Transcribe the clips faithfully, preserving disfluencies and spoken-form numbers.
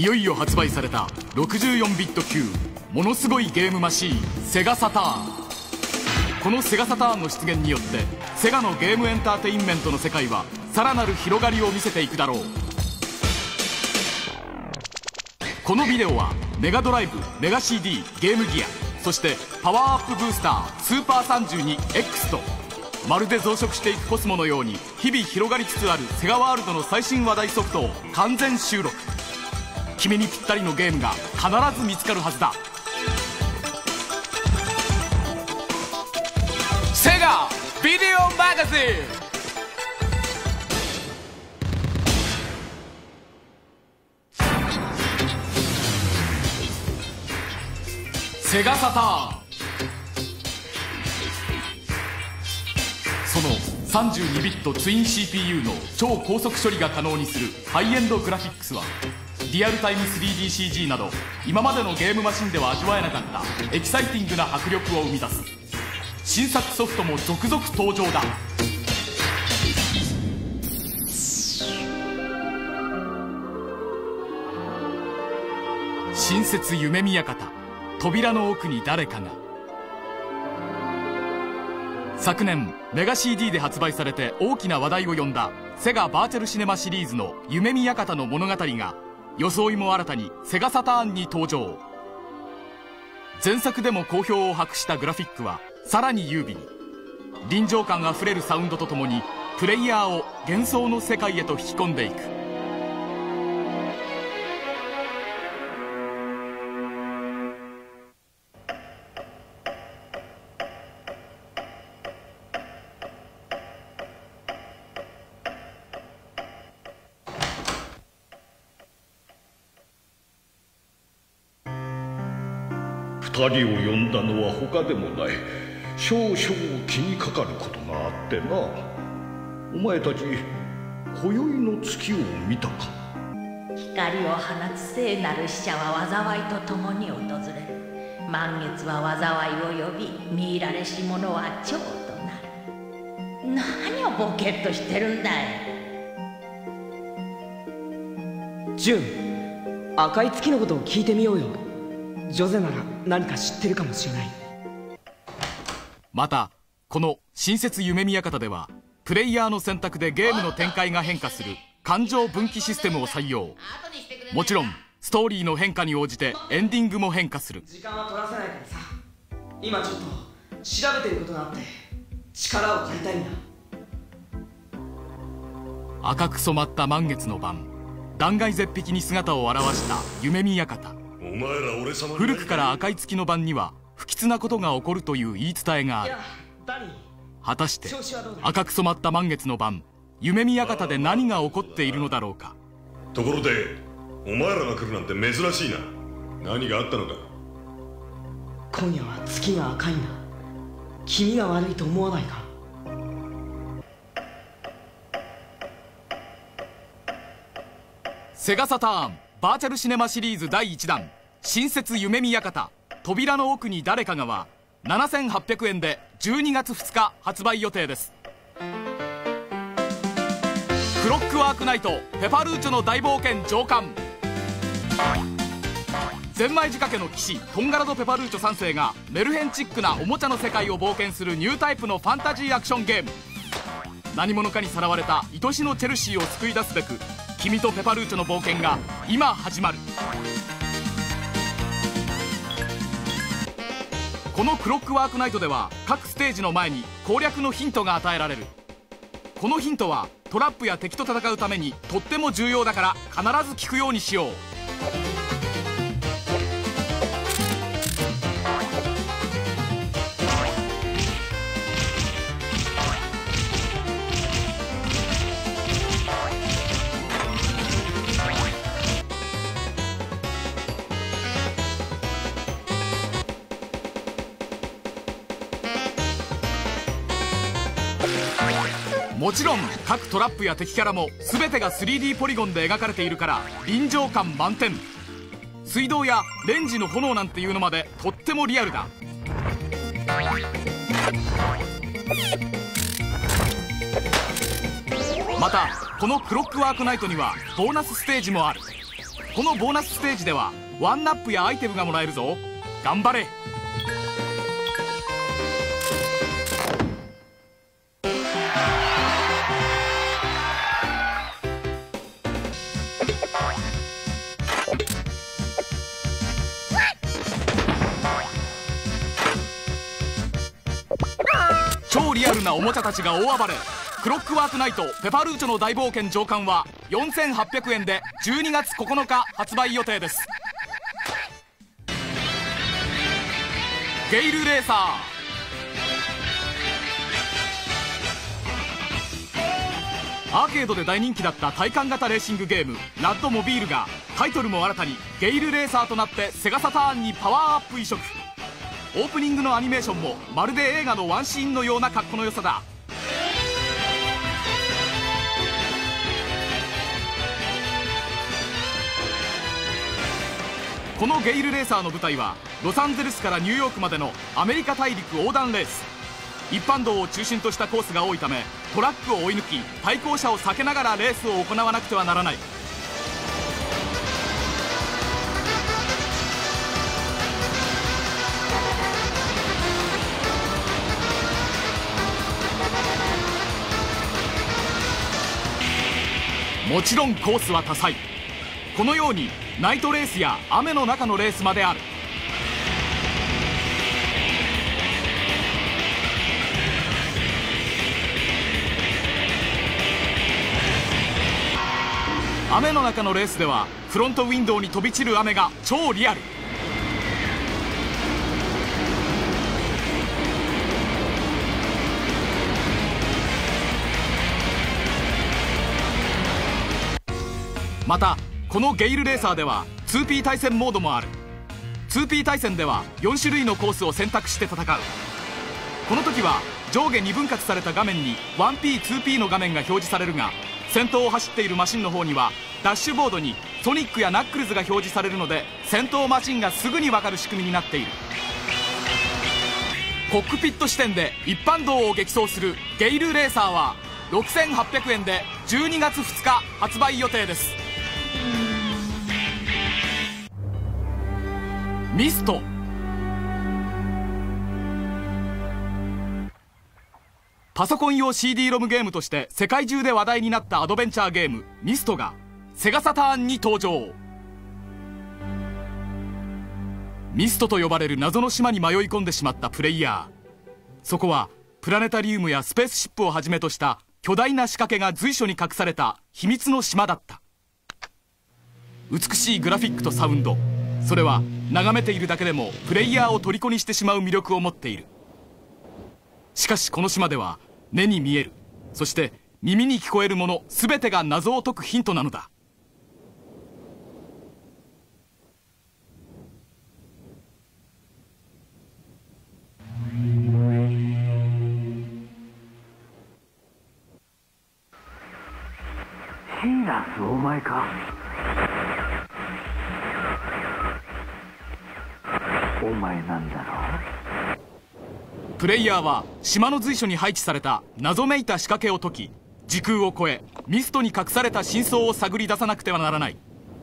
よいよ発売されたろくじゅうよんビット級ものすごいゲームマシーンセガサターン。このセガサターンの出現によってセガのゲームエンターテインメントの世界はさらなる広がりを見せていくだろう。このビデオはメガドライブ、メガ シーディー、ゲームギア、そしてパワーアップブースタースーパー さんじゅうにエックス とまるで増殖していくコスモのように日々広がりつつあるセガワールドの最新話題ソフトを完全収録。君にぴったりのゲームが必ず見つかるはずだ。セガビデオマガジン。セガサターン。その さんじゅうにビットツイン シーピーユー の超高速処理が可能にするハイエンドグラフィックスはリアルタイム スリーディーシージー など今までのゲームマシンでは味わえなかったエキサイティングな迫力を生み出す新作ソフトも続々登場だ。新設夢見館、扉の奥に誰かが。昨年メガ シーディー で発売されて大きな話題を呼んだセガバーチャルシネマシリーズの夢見館の物語が装いも新たにセガサターンに登場。前作でも好評を博したグラフィックはさらに優美に臨場感あふれるサウンドとともにプレイヤーを幻想の世界へと引き込んでいく。 二人を呼んだのは他でもない。少々気にかかることがあってな。お前たち今宵の月を見たか。 光を放つ聖なる使者は災いとともに訪れる。満月は災いを呼び、見入られし者は蝶となる。何をボケっとしてるんだい。 ジュン、赤い月のことを聞いてみようよ。ジョゼなら何か知ってるかもしれない。 またこの新設夢見館ではプレイヤーの選択でゲームの展開が変化する感情分岐システムを採用。もちろんストーリーの変化に応じてエンディングも変化する。 時間は取らせないからさ。今ちょっと調べてることがあって力を借りたいんだ。 赤く染まった満月の晩、断崖絶壁に姿を現した夢見館。古くから赤い月の晩には不吉なことが起こるという言い伝えがある。果たして赤く染まった満月の晩、夢見館で何が起こっているのだろうか。 ところでお前らが来るなんて珍しいな。何があったのか。 今夜は月が赤いんだ。気味が悪いと思わないか。 セガサターンバーチャルシネマシリーズだいいちだん新設夢見館、扉の奥に誰かがはななせんはっぴゃくえんでじゅうにがつふつか発売予定です。クロックワークナイトペパルーチョの大冒険上巻。ゼンマイ仕掛けの騎士トンガラド・ペパルーチョさんせいがメルヘンチックなおもちゃの世界を冒険するニュータイプのファンタジーアクションゲーム。何者かにさらわれた愛しのチェルシーを救い出すべく君とペパルーチョの冒険が今始まる。このクロックワークナイトでは各ステージの前に攻略のヒントが与えられる。このヒントはトラップや敵と戦うためにとっても重要だから必ず聞くようにしよう。もちろん各トラップや敵キャラも全てが スリーディー ポリゴンで描かれているから臨場感満点。水道やレンジの炎なんていうのまでとってもリアルだ。またこのクロックワークナイトにはボーナスステージもある。 このボーナスステージではワンナップやアイテムがもらえるぞ。頑張れ。超リアルなおもちゃたちが大暴れ。クロックワークナイトペパルーチョの大冒険上巻はよんせんはっぴゃくえんでじゅうにがつここのか発売予定です。ゲイルレーサー。アーケードで大人気だった体感型レーシングゲームラッドモビールがタイトルも新たにゲイルレーサーとなってセガサターンにパワーアップ移植。オープニングのアニメーションもまるで映画のワンシーンのような格好の良さだ。このゲイルレーサーの舞台はロサンゼルスからニューヨークまでのアメリカ大陸横断レース。一般道を中心としたコースが多いためトラックを追い抜き対向車を避けながらレースを行わなくてはならない。もちろんコースは多彩。このようにナイトレースや雨の中のレースまである。雨の中のレースではフロントウィンドウに飛び散る雨が超リアル。またこのゲイルレーサーでは ツーピー 対戦モードもある。 ツーピー 対戦ではよんしゅるいのコースを選択して戦う。この時は上下に分割された画面に ワンピーツーピー の画面が表示されるが、先頭を走っているマシンの方にはダッシュボードにソニックやナックルズが表示されるので先頭マシンがすぐに分かる仕組みになっている。コックピット視点で一般道を激走するゲイルレーサーはろくせんはっぴゃくえんでじゅうにがつふつか発売予定です。ミスト。パソコン用 シーディー ロムゲームとして世界中で話題になったアドベンチャーゲームミストがセガサターンに登場。ミストと呼ばれる謎の島に迷い込んでしまったプレイヤー。そこはプラネタリウムやスペースシップをはじめとした巨大な仕掛けが随所に隠された秘密の島だった。美しいグラフィックとサウンド、それは眺めているだけでもプレイヤーを虜にしてしまう魅力を持っている。しかしこの島では目に見える、そして耳に聞こえるもの全てが謎を解くヒントなのだ。 シーナス、お前か。お前なんだろう。 プレイヤーは島の随所に配置された謎めいた仕掛けを解き、時空を超えミストに隠された真相を探り出さなくてはならない。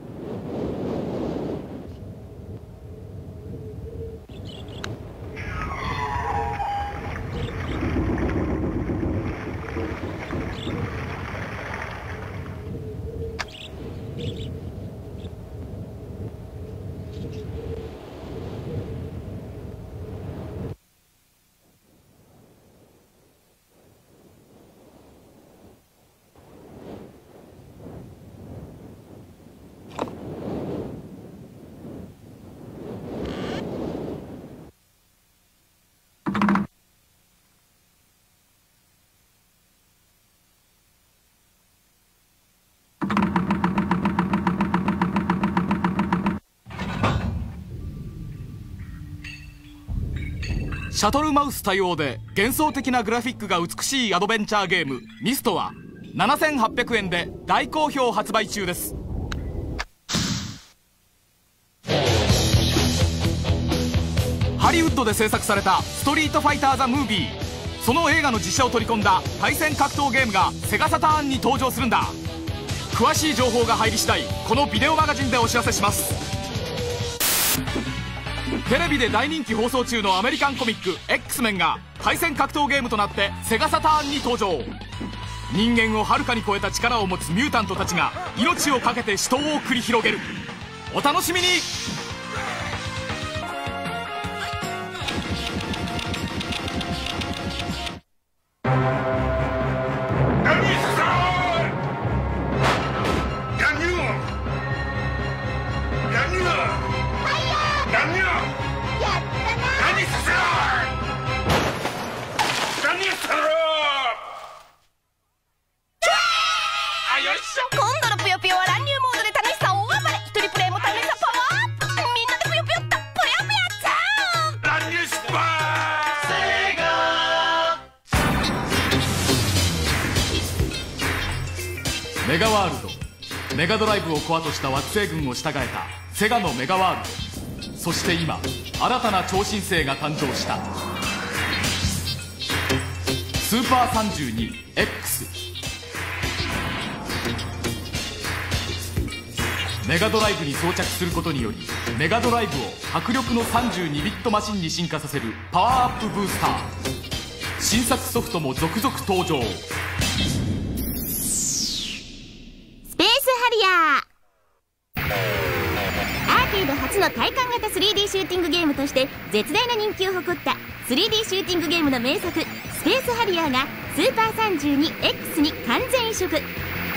シャトルマウス対応で幻想的なグラフィックが美しいアドベンチャーゲームミストはななせんはっぴゃくえんで大好評発売中です。ハリウッドで制作されたストリートファイターザムービー、その映画の実写を取り込んだ対戦格闘ゲームがセガサターンに登場するんだ。 詳しい情報が入り次第このビデオマガジンでお知らせします。テレビで大人気放送中のアメリカンコミック X メンが対戦格闘ゲームとなってセガサターンに登場。人間をはるかに超えた力を持つミュータントたちが命を懸けて死闘を繰り広げる。お楽しみに。 今度のぷよぷよは乱入モードで楽しさ大暴れ。一人プレイも楽しさパワーアップ。みんなでぷよぷよっとぷよぷよちゃう。 乱入失敗。 メガワールド、メガドライブをコアとした惑星群を従えたセガのメガワールド。そして今新たな超新星が誕生した。スーパー さんじゅうにエックス。 メガドライブに装着することによりメガドライブを迫力のさんじゅうにビットマシンに進化させるパワーアップブースター。新作ソフトも続々登場。 スペースハリアー。アーケード初の体感型 スリーディー シューティングゲームとして絶大な人気を誇った スリーディー シューティングゲームの名作スペースハリアーがスーパー さんじゅうにエックス に完全移植。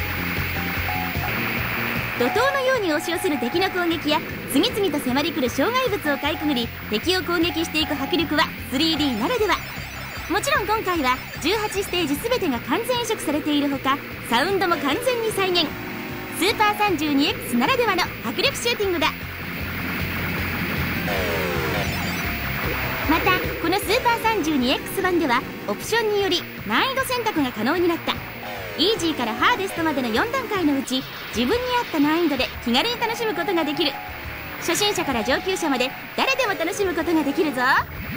怒涛のように押し寄せる敵の攻撃や次々と迫り来る障害物をかいくぐり敵を攻撃していく迫力は スリーディー ならでは。もちろん今回はじゅうはちステージ全てが完全移植されているほかサウンドも完全に再現。スーパー さんじゅうにエックス ならではの迫力シューティングだ。またこのスーパー さんじゅうにエックス 版ではオプションにより難易度選択が可能になった。イージーからハーデストまでのよん段階のうち自分に合った難易度で気軽に楽しむことができる。初心者から上級者まで誰でも楽しむことができるぞ。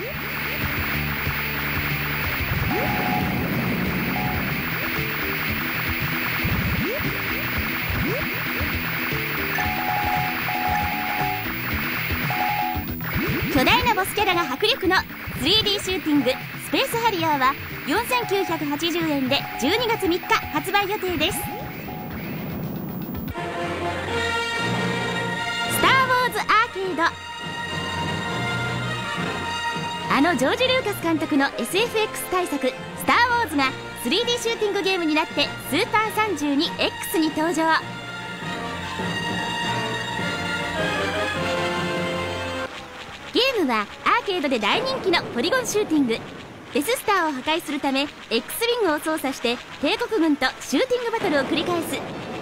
巨大なボスキャラが迫力の スリーディー シューティングスペースハリアーはよんせんきゅうひゃくはちじゅうえんでじゅうにがつみっか発売予定です。スター・ウォーズ・アーケード。あのジョージ・ルーカス監督の エスエフエックス 大作スター・ウォーズが スリーディー シューティングゲームになってスーパー さんじゅうにエックス に登場。ゲームはアーケードで大人気のポリゴンシューティング。デススターを破壊するため X ウィングを操作して帝国軍とシューティングバトルを繰り返す。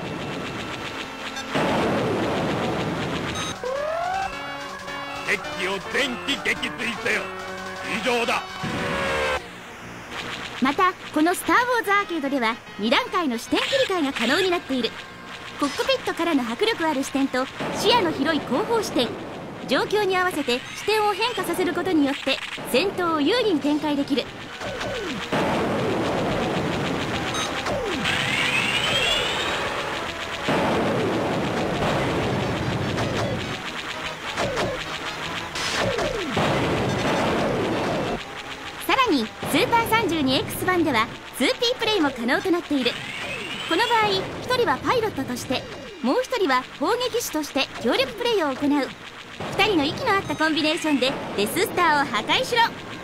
敵を電気撃墜せよ。以上だ。 またこのスター・ウォーズ・アーケードではに段階の視点切り替えが可能になっている。コックピットからの迫力ある視点と視野の広い後方視点、状況に合わせて視点を変化させることによって戦闘を有利に展開できる。さらにスーパー さんじゅうにエックス 版では ツーピー プレイも可能となっている。この場合ひとりはパイロットとしてもうひとりは砲撃手として協力プレイを行う。ふたりの息の合ったコンビネーションでデススターを破壊しろ。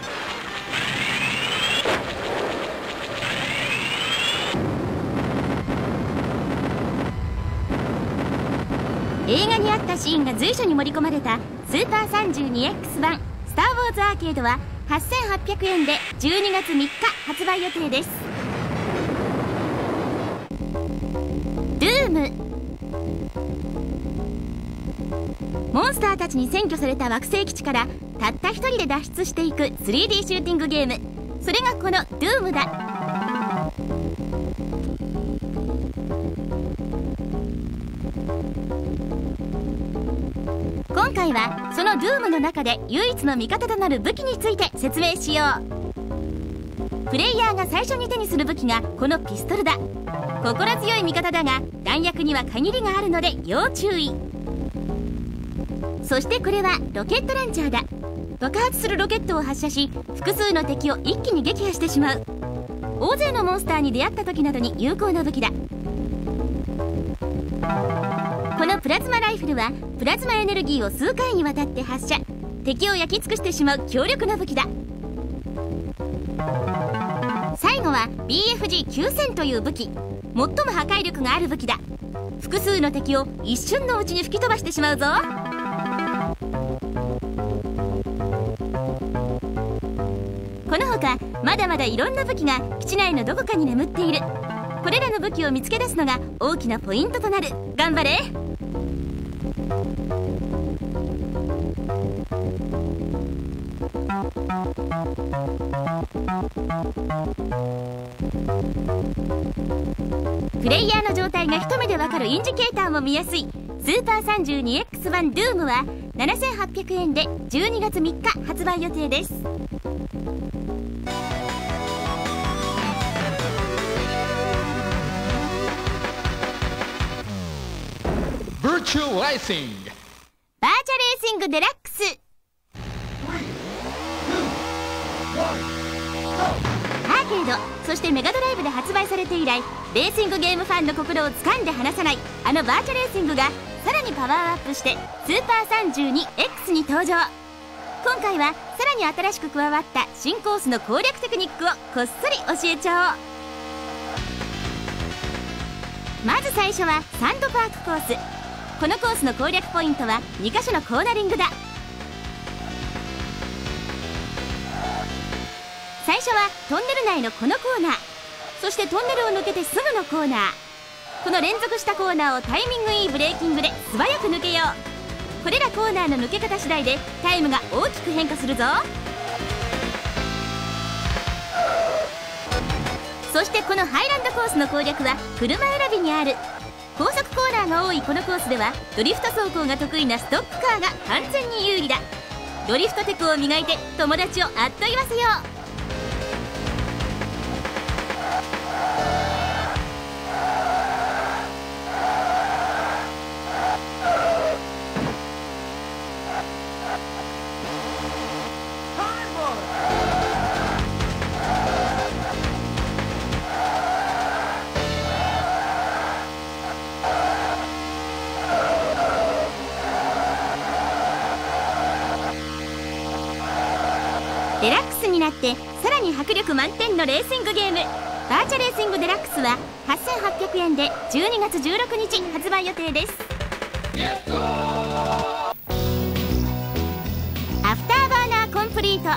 映画にあったシーンが随所に盛り込まれたスーパー さんじゅうにエックス 版スター・ウォーズ・アーケードははっせんはっぴゃくえんでじゅうにがつみっか発売予定です。ドゥーム。モンスターたちに占拠された惑星基地からたった一人で脱出していく スリーディー シューティングゲーム。それがこのドゥームだ。今回はそのドゥームの中で唯一の味方となる武器について説明しよう。ププレイヤーが最初に手にする武器がこのピストルだ。心強い味方だが弾薬には限りがあるので要注意。そしてこれはロケットランチャーだ。爆発するロケットを発射し複数の敵を一気に撃破してしまう。大勢のモンスターに出会った時などに有効な武器だ。このプラズマライフルはプラズマエネルギーを数回にわたって発射、敵を焼き尽くしてしまう強力な武器だ。最後は ビーエフジーきゅうせん という武器。最も破壊力がある武器だ。複数の敵を一瞬のうちに吹き飛ばしてしまうぞ。このほかまだまだいろんな武器が基地内のどこかに眠っている。これらの武器を見つけ出すのが大きなポイントとなる。頑張れ。プレイヤーの状態が一目でわかるインジケーターも見やすいスーパー さんじゅうにエックス 版 ドゥーム はななせんはっぴゃくえんでじゅうにがつみっか発売予定です。 バーチャルレーシングバーチャレーシングデラックス。アーケードそしてメガドライブで発売されて以来レーシングゲームファンの心を掴んで離さないあのバーチャレーシングがさらにパワーアップしてスーパー さんじゅうにエックス に登場。今回はさらに新しく加わった新コースの攻略テクニックをこっそり教えちゃおう。まず最初はサンドパークコース。このコースの攻略ポイントはにかしょのコーナリングだ。最初はトンネル内のこのコーナー、そしてトンネルを抜けてすぐのコーナー。この連続したコーナーをタイミングいいブレーキングで素早く抜けよう。これらコーナーの抜け方次第でタイムが大きく変化するぞ。そしてこのハイランドコースの攻略は車選びにある。高速コーナーが多いこのコースではドリフト走行が得意なストップカーが完全に有利だ。ドリフトテクを磨いて友達をあっと言わせよう。デラックスになってさらに迫力満点のレーシングゲームバーチャレーシングデラックスははっせんはっぴゃくえんでじゅうにがつじゅうろくにち発売予定です。アフターバーナーコンプリート。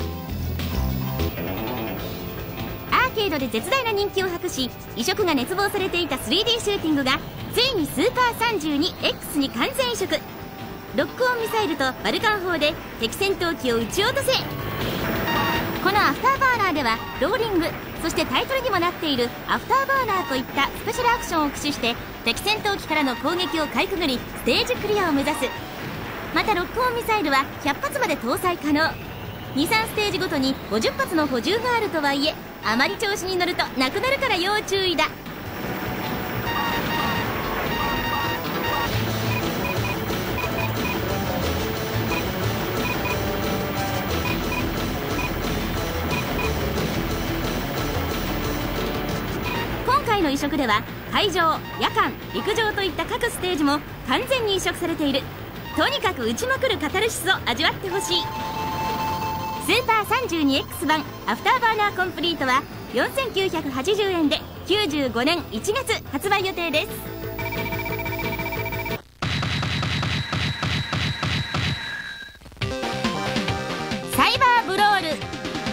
アーケードで絶大な人気を博し移植が熱望されていた スリーディー シューティングがついにスーパー さんじゅうにエックス に完全移植。ロックオンミサイルとバルカン砲で敵戦闘機を撃ち落とせ。このアフターバーナーではローリング、そしてタイトルにもなっているアフターバーナーといったスペシャルアクションを駆使して敵戦闘機からの攻撃をかいくぐりステージクリアを目指す。またロックオンミサイルはひゃっぱつまで搭載可能。にさんステージごとにごじゅっぱつの補充があるとはいえあまり調子に乗るとなくなるから要注意だ。今回の移植では海上、夜間、陸上といった各ステージも完全に移植されている。とにかく打ちまくるカタルシスを味わってほしい。スーパー さんじゅうにエックス 版アフターバーナーコンプリートはよんせんきゅうひゃくはちじゅうえんできゅうじゅうごねんいちがつ発売予定です。サイバーブロール。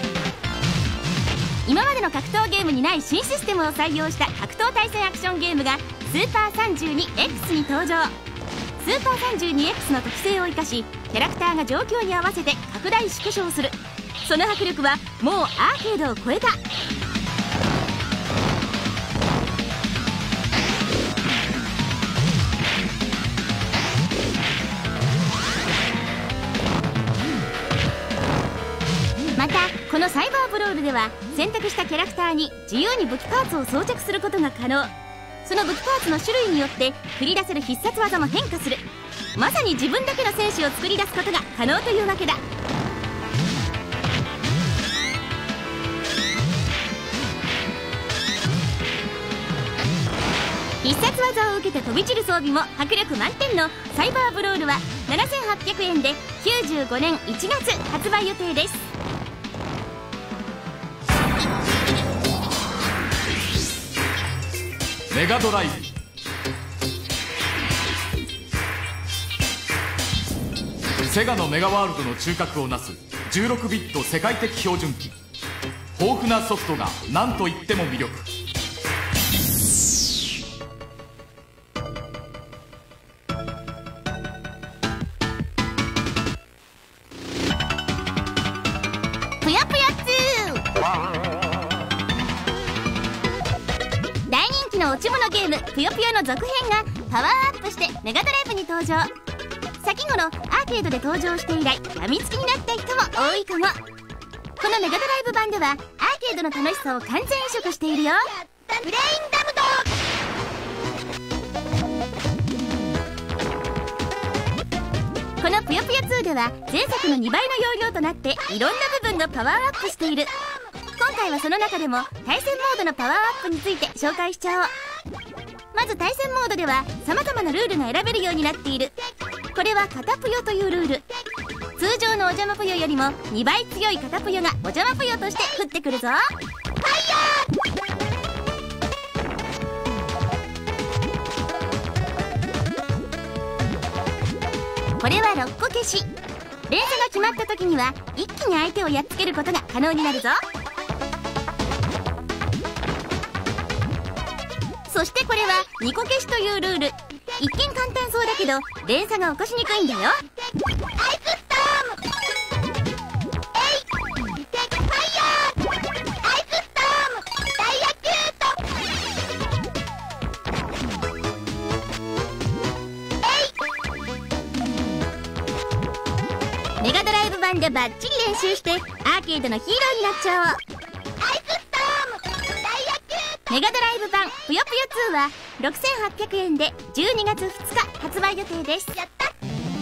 今までの格闘ゲームにない新システムを採用した格闘対戦アクションゲームがスーパー さんじゅうにエックス に登場。スーパー さんじゅうにエックス の特性を生かしキャラクターが状況に合わせて拡大縮小する。その迫力はもうアーケードを超えた。またこのサイバーブロールでは選択したキャラクターに自由に武器パーツを装着することが可能。その武器パーツの種類によって繰り出せる必殺技も変化する。まさに自分だけの戦士を作り出すことが可能というわけだ。必殺技を受けて飛び散る装備も迫力満点のサイバーブロールはななせんはっぴゃくえんできゅうじゅうごねんいちがつ発売予定です。 メガドライブ。セガのメガワールドの中核をなすじゅうろくビット世界的標準機。豊富なソフトが何といっても魅力。 ぷよぷよツー。大人気の落ち物ゲームぷよぷよの続編がパワーアップしてメガドライブに登場。先頃アーケードで登場して以来やみつきになった人も多いかも。このメガドライブ版ではアーケードの楽しさを完全移植しているよ。ブレインダムド。このぷよぷよツーでは前作のにばいの容量となっていろんな部分がパワーアップしている。今回はその中でも対戦モードのパワーアップについて紹介しちゃおう。まず対戦モードでは様々なルールが選べるようになっている。これはカタぷよというルール。通常のお邪魔ぷよよりもにばい強いカタぷよがお邪魔ぷよとして降ってくるぞ。ファイヤー。これはろっこ消し。連鎖が決まった時には一気に相手をやっつけることが可能になるぞ。そしてこれはにこ消しというルール。一見簡単そうだけど連鎖が起こしにくいんだよ。メガドライブ版でバッチリ練習してアーケードのヒーローになっちゃおう。メガドライブ版ぷよぷよツーはろくせんはっぴゃくえんでじゅうにがつふつか発売予定です。やった。ス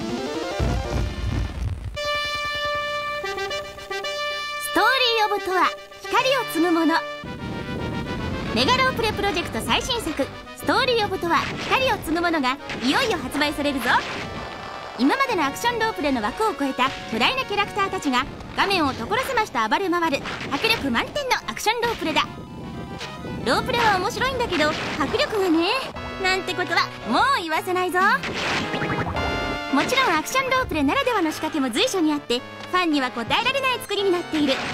トーリーオブトア光を継ぐもの。メガロープレプロジェクト最新作ストーリーオブトア光を継ぐものがいよいよ発売されるぞ。今までのアクションロープレの枠を超えた巨大なキャラクターたちが画面を所狭しと暴れ回る迫力満点のアクションロープレだ。ロープレは面白いんだけど迫力がねなんてことはもう言わせないぞ。もちろんアクションロープレならではの仕掛けも随所にあってファンには応えられない作りになっている。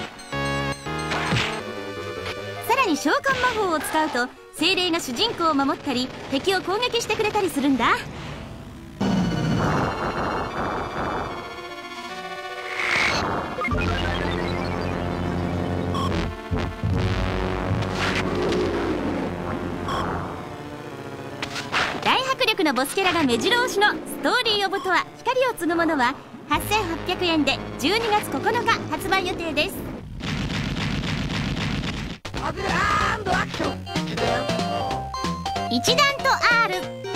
さらに召喚魔法を使うと精霊が主人公を守ったり敵を攻撃してくれたりするんだ。大迫力のボスキャラが目白押しのストーリーオブトア光を継ぐものははっせんはっぴゃくえんでじゅうにがつここのか発売予定です。一段と R。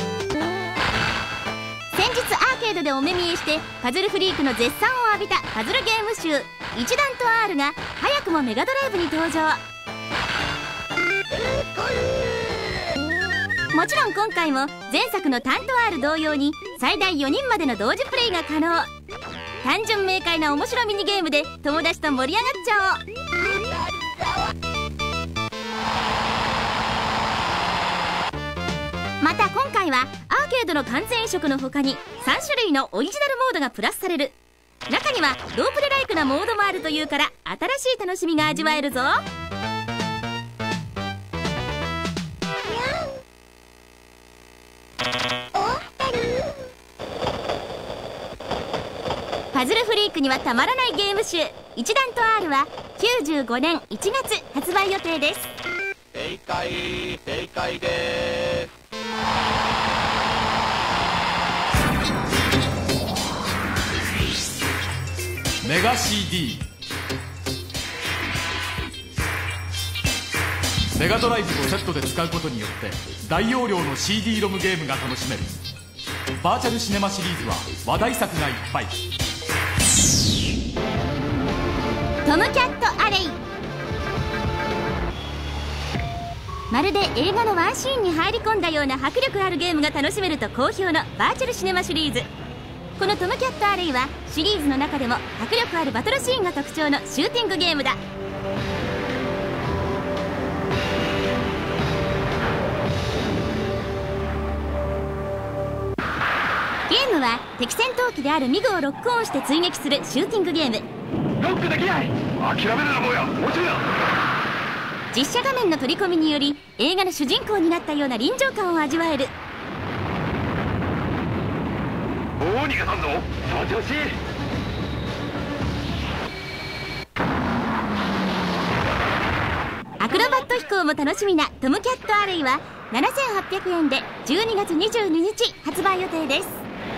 先日アーケードでお目見えしてパズルフリークの絶賛を浴びたパズルゲーム集一段と R が早くもメガドライブに登場。もちろん今回も前作のタント R 同様に最大よにんまでの同時プレイが可能。単純明快な面白ミニゲームで友達と盛り上がっちゃおう。また今回はアーケードの完全移植の他にさんしゅるいのオリジナルモードがプラスされる。中にはロープレライクなモードもあるというから新しい楽しみが味わえるぞ。パズルフリークにはたまらないゲーム集一段と R はきゅうじゅうごねんいちがつ発売予定です。 正解正解です。 メガ シーディー。 メガドライブとセットで使うことによって大容量の シーディー ロムゲームが楽しめる。バーチャルシネマシリーズは話題作がいっぱい。 トムキャットアレイ。まるで映画のワンシーンに入り込んだような迫力あるゲームが楽しめると好評のバーチャルシネマシリーズ。このトムキャットアレイはシリーズの中でも迫力あるバトルシーンが特徴のシューティングゲームだ。ゲームは敵戦闘機であるミグをロックオンして追撃するシューティングゲーム。 ロックできない。諦めるな坊や、もうちょいだ。 実写画面の取り込みにより映画の主人公になったような臨場感を味わえる。 おお、逃げたんぞ。その調子。 アクロバット飛行も楽しみなトムキャットアレイはななせんはっぴゃくえんでじゅうにがつにじゅうににち発売予定です。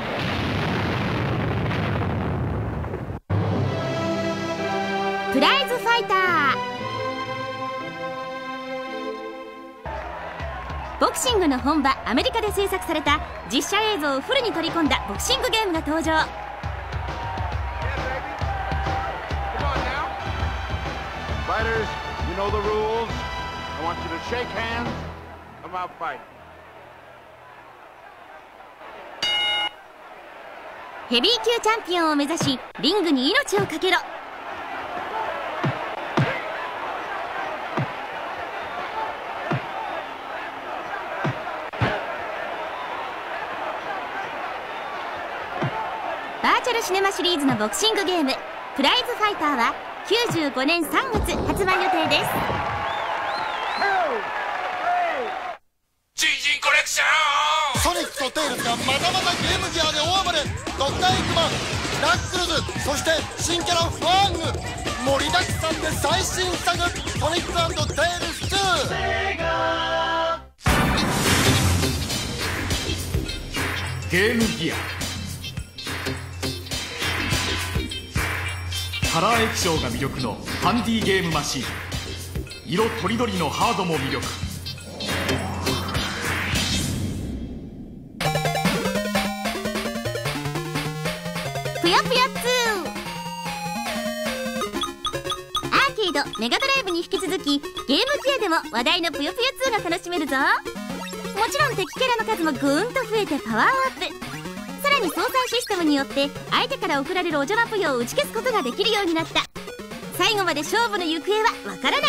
プライズファイター。ボクシングの本場アメリカで制作された実写映像をフルに取り込んだボクシングゲームが登場。ヘビー級チャンピオンを目指しリングに命をかけろ。バーチャルシネマシリーズのボクシングゲームプライズファイターはきゅうじゅうごねんさんがつ発売予定です。 新人コレクション。 ソニックとテイルズがまたまたゲームギアで大暴れ。ドクターエッグマン、ナックルズ、そして新キャラファング、盛りだくさんで最新作ソニック&テイルズツー。 ゲームギア。カラー液晶が魅力のハンディゲームマシン。色とりどりのハードも魅力。 ぷよぷよツー。アーケードメガドライブに引き続きゲームギアでも話題のぷよぷよツーが楽しめるぞ。もちろん敵キャラの数もぐーんと増えてパワーアップ。さらに搭載システムによって相手から送られるお邪魔ぷよを打ち消すことができるようになった。最後まで勝負の行方はわからない。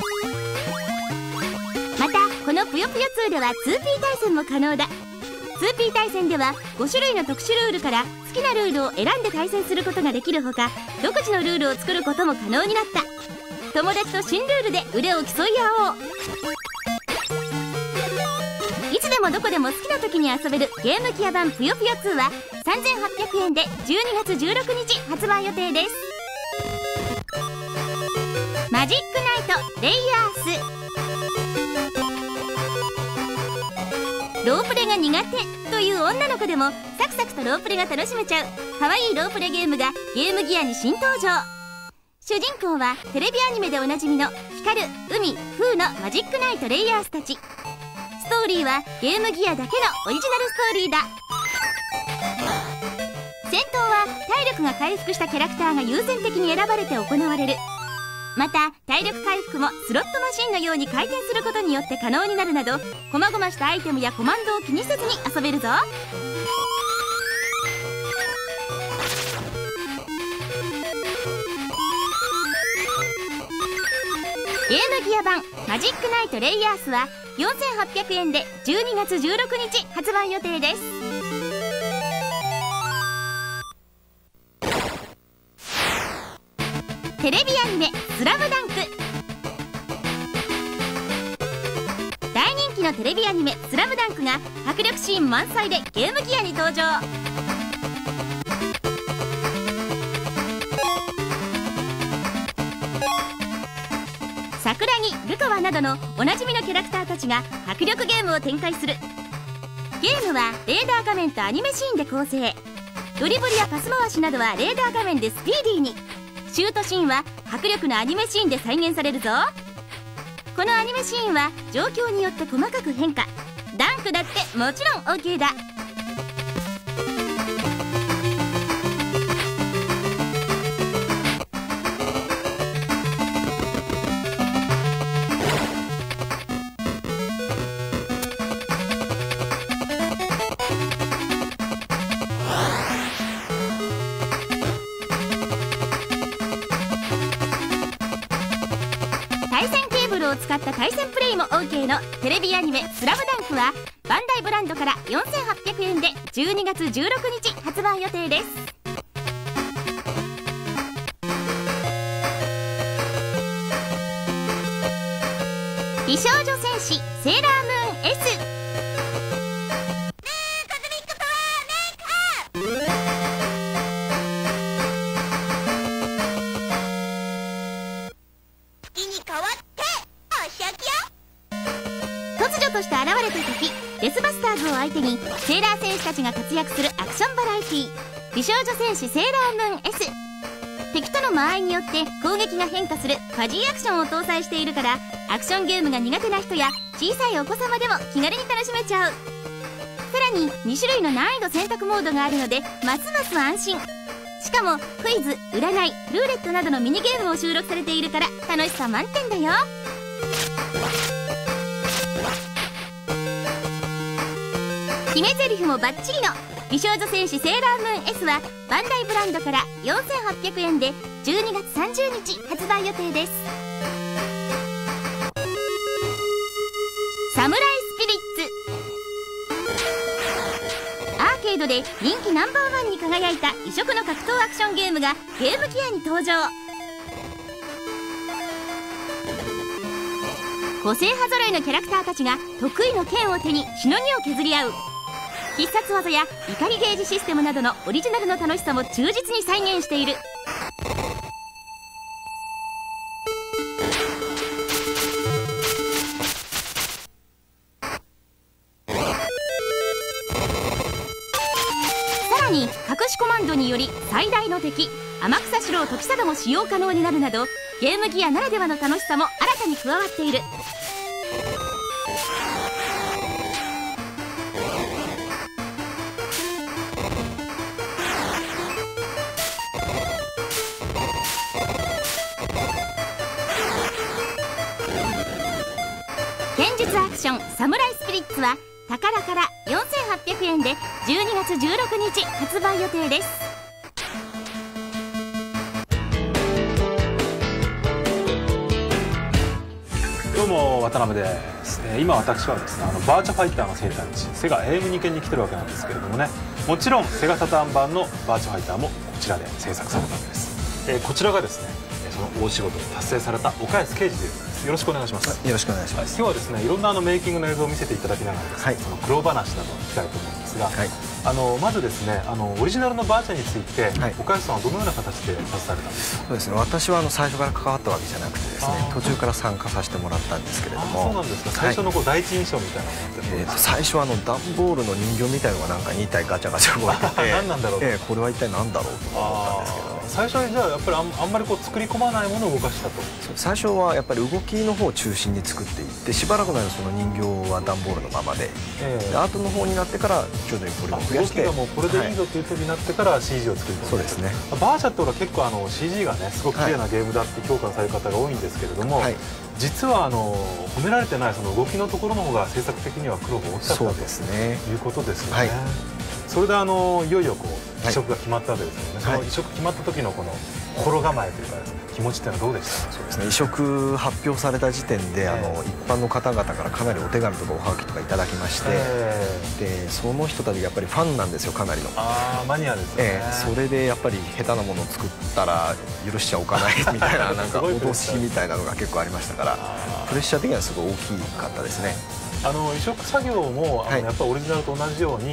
またこのぷよぷよツーでは ツーピー 対戦も可能だ。 ツーピー 対戦ではごしゅるいの特殊ルールから好きなルールを選んで対戦することができるほか、独自のルールを作ることも可能になった。友達と新ルールで腕を競い合おう。いつでもどこでも好きな時に遊べるゲームギア版ぷよぷよツーはさんぜんはっぴゃくえんでじゅうにがつじゅうろくにち発売予定です。マジックナイトレイヤース。ロープレが苦手という女の子でもサクサクとロープレが楽しめちゃう可愛いロープレゲームがゲームギアに新登場。主人公はテレビアニメでおなじみの光、海、風のマジックナイトレイヤースたち。ストーリーはゲームギアだけのオリジナルストーリーだ。戦闘は体力が回復したキャラクターが優先的に選ばれて行われる。また体力回復もスロットマシンのように回転することによって可能になるなど、細々したアイテムやコマンドを気にせずに遊べるぞ。ゲームギア版マジックナイトレイヤースはよんせんはっぴゃくえんでじゅうにがつじゅうろくにち発売予定です。テレビアニメ「スラムダンク」。大人気のテレビアニメ「スラムダンクが迫力シーン満載でゲームギアに登場。桜木、ルトワなどのおなじみのキャラクターたちが迫力ゲームを展開する。ゲームはレーダー画面とアニメシーンで構成。ドリブルやパス回しなどはレーダー画面でスピーディーに。シュートシーンは迫力のアニメシーンで再現されるぞ。 このアニメシーンは状況によって細かく変化。ダンクだってもちろん オーケー だ。対戦ケーブルを使った対戦プレイも オーケー のテレビアニメ「スラムダンクはバンダイブランドからよんせんはっぴゃくえんでじゅうにがつじゅうろくにち発売予定です。美少女戦士セーラームーン S。 突如として現れた敵デスバスターズを相手にセーラー戦士たちが活躍するアクションバラエティー美少女戦士セーラームーン S。 敵との間合いによって攻撃が変化するファジーアクションを搭載しているから、アクションゲームが苦手な人や小さいお子様でも気軽に楽しめちゃう。さらににしゅるいの難易度選択モードがあるのでますます安心。しかもクイズ、占い、ルーレットなどのミニゲームも収録されているから楽しさ満点だよ。決め台詞もバッチリの美少女戦士セーラームーン S はバンダイブランドからよんせんはっぴゃくえんでじゅうにがつさんじゅうにち発売予定です。サムライスピリッツ。アーケードで人気ナンバーワンに輝いた異色の格闘アクションゲームがゲームギアに登場。個性派揃いのキャラクターたちが得意の剣を手にしのぎを削り合う。必殺技や怒りゲージシステムなどのオリジナルの楽しさも忠実に再現している。さらに隠しコマンドにより最大の敵天草四郎時貞も使用可能になるなど、ゲームギアならではの楽しさも新たに加わっている。剣術アクションサムライスピリッツは宝からよんせんはっぴゃくえんでじゅうにがつじゅうろくにち発売予定です。 どうも渡辺です。今私はですね、あのバーチャファイターの生誕地セガ エーエムに 県に来てるわけなんですけれどもね、もちろんセガサターン版のバーチャファイターもこちらで制作されたわけです。えー、こちらがですね、その大仕事を達成された岡安啓二という方です。よろしくお願いします。 よろしくお願いします。 今日はですね、いろんなあのメイキングの映像を見せていただきながらですね、はい、その苦労話などを聞きたいと思うんですが、はい、あのまずですね、あのオリジナルのバーチャについて、はい、岡安さんはどのような形で携われたんですか？ そうですね、私はあの最初から関わったわけじゃなくてですね、途中から参加させてもらったんですけれども。 そうなんですか。最初のこう第一印象みたいなものってどうですか？ えー、最初はあの段ボールの人形みたいのがなんかにたいガチャガチャ動いてて何なんだろう、 えー、これは一体何だろうと思ったんですけどね。 最初はじゃあやっぱりあ ん, あんまりこう作り込まないものを動かしたと。 最初はやっぱり動きの方を中心に作っていって、しばらくの間その人形は段ボールのままで、えー、でアートの方になってから徐々にこれを増やして、 動きがもうこれでいいぞという時になってから シージー を作り込んで、 そうですね。 バーチャってほら結構あの シージー がねすごく綺麗なゲームだって評価される方が多いんですけれども、はい、実はあの褒められてないその動きのところの方が制作的には苦労が大きかったということですよね。はい、それであのいよいよこう移植が決まったわけですよね。はい、その移植決まった時のこの心構えというかですね、気持ちってのはどうでしたか？ そうですね、移植発表された時点で、えー、あの一般の方々からかなりお手紙とかおはがきとかいただきまして、えー、でその人たちがやっぱりファンなんですよ、かなりの。 ああ、マニアですね。えー、それでやっぱり下手なものを作ったら許しちゃおかないみたいななんか脅しみたいなのが結構ありましたから、プレッシャー的にはすごい大きかったですね。 あの移植作業もあの、はい、やっぱりオリジナルと同じように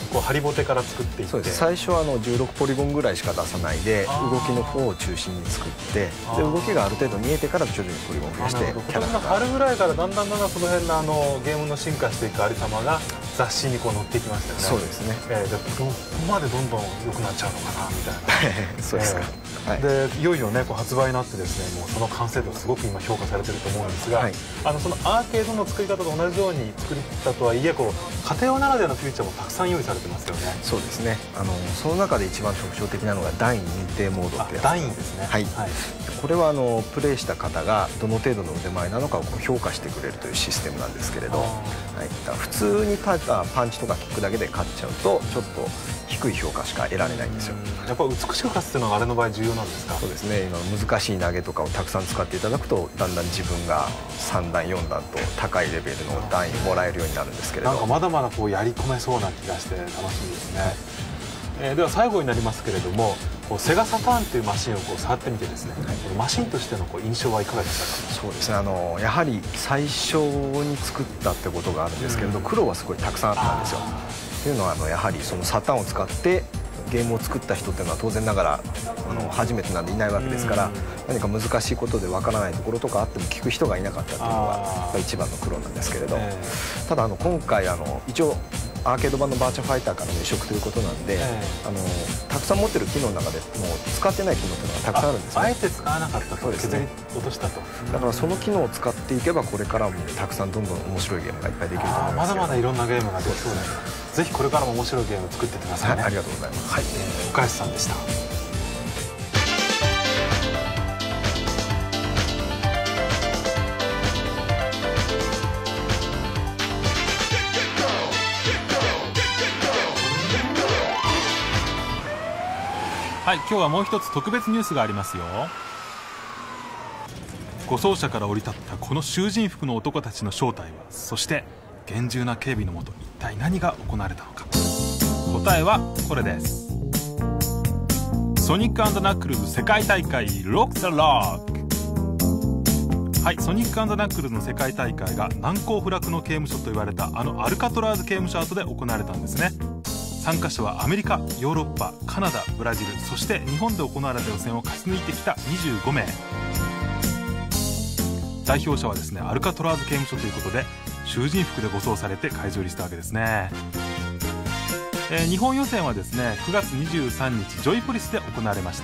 こうハリボテから作っていって、 そうです。最初はあのじゅうろくポリゴンぐらいしか出さないで動きの方を中心に作って、で動きがある程度見えてから徐々にポリゴンを増やして、 今年の春ぐらいからだんだんだんだんその辺のあのゲームの進化していくありさまが雑誌にこう載っていきましたよね。 そうですね。 えー、でここまでどんどん良くなっちゃうのかなみたいな。 そうですか。 えーはい、でいよいよねこう発売になってですね、もうその完成度すごく今評価されてると思うんですが、はい、あのそのアーケードの作り方と同じように作ったとはいえ、こう家庭用ならではのフィーチャーもたくさん用意されてますよね。 そうですね。あのその中で一番特徴的なのがダイン認定モードってやつ。 ダインですね。 はい。はい、これはあのプレイした方がどの程度の腕前なのかをこう評価してくれるというシステムなんですけれど、はい、だから普通にパパンチとかキックだけで勝っちゃうとちょっと低い評価しか得られないんですよ。 やっぱ美しく勝つっていうのがあれの場合重要なんですか？ そうですね。今難しい投げとかをたくさん使っていただくとだんだん自分がさん段よん段と高いレベルの段位をもらえるようになるんですけれど、 なんかまだまだこうやり込めそうな気がして楽しみですね。はい、えー、では最後になりますけれども、こうセガサターンというマシンをこう触ってみてですね、はい、マシンとしてのこう印象はいかがでしたか？ そうですね。あのやはり最初に作ったってことがあるんですけれど、うん、苦労はすごいたくさんあったんですよ。というのはあのやはりそのサターンを使ってゲームを作った人っていうのは当然ながらあの初めてなんでいないわけですから、何か難しいことでわからないところとかあっても聞く人がいなかったっていうのがやっぱ一番の苦労なんですけれど、ただあの今回あの一応アーケード版のバーチャファイターからの移植ということなんで、あのたくさん持ってる機能の中でもう使ってない機能っていうのがたくさんあるんですね。 あえて使わなかったと、削り落としたと。 だからその機能を使っていけばこれからもたくさんどんどん面白いゲームがいっぱいできると思います。 まだまだいろんなゲームができそうです。ぜひこれからも面白いゲームを作ってってくださいね。 はい、ありがとうございます。はい、 岡安さんでした。はい、今日はもう一つ特別ニュースがありますよ。護送車から降り立ったこの囚人服の男たちの正体は、そして厳重な警備のもと一体何が行われたのか。答えはこれです。ソニック&ナックルズ世界大会ロック・ザ・ロック。はい、ソニック&ナックルズの世界大会が難攻不落の刑務所と言われたあのアルカトラーズ刑務所跡で行われたんですね。参加者はアメリカ、ヨーロッパ、カナダ、ブラジル、そして日本で行われた予選を勝ち抜いてきたにじゅうごめい。代表者はですね、アルカトラーズ刑務所ということで囚人服で護送されて会場入りしたわけですね。えー、日本予選はですねくがつにじゅうさんにちジョイポリスで行われました。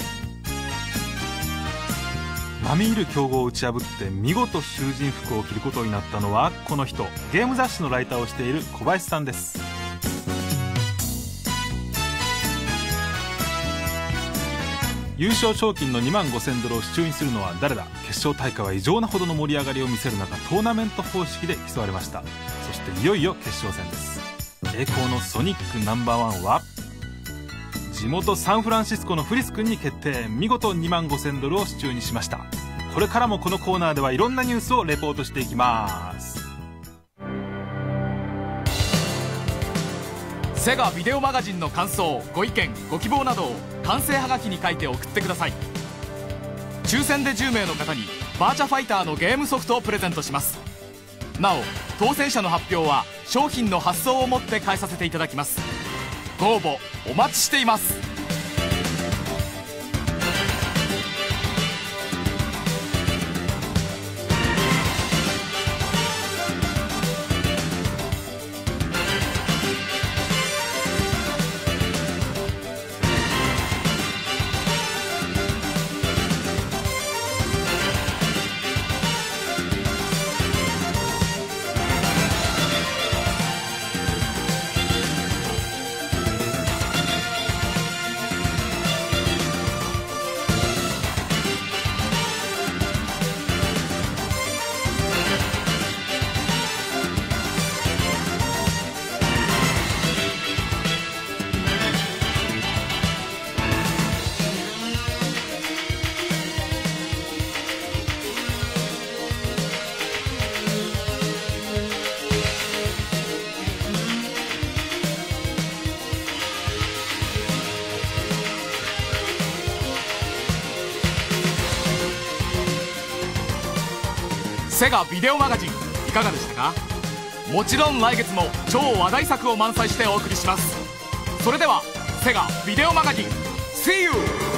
並みいる強豪を打ち破って見事囚人服を着ることになったのはこの人、ゲーム雑誌のライターをしている小林さんです。優勝賞金のにまんごせんドルを手中にするのは誰だ。決勝大会は異常なほどの盛り上がりを見せる中、トーナメント方式で競われました。そしていよいよ決勝戦です。栄光のソニックナンバーワンは地元サンフランシスコのフリス君に決定。見事にまんごせんドルを手中にしました。これからもこのコーナーではいろんなニュースをレポートしていきます。 セガビデオマガジンの感想、ご意見、ご希望などを完成はがきに書いて送ってください。抽選でじゅうめいの方にバーチャファイターのゲームソフトをプレゼントします。なお当選者の発表は商品の発送をもって返させていただきます。ご応募お待ちしています。セガビデオマガジンいかがでしたか？ もちろん来月も超話題作を満載してお送りします。それではセガビデオマガジン See you!